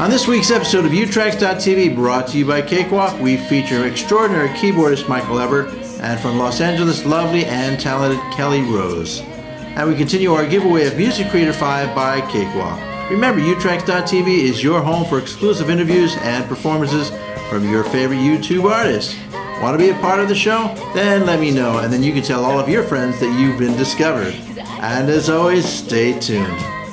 On this week's episode of Youtrax.tv, brought to you by Cakewalk, we feature extraordinary keyboardist Michael Everett and from Los Angeles, lovely and talented Kelly Rose. And we continue our giveaway of Music Creator 5 by Cakewalk. Remember, Youtrax.tv is your home for exclusive interviews and performances from your favorite YouTube artists. Want to be a part of the show? Then let me know, and then you can tell all of your friends that you've been discovered. And as always, stay tuned.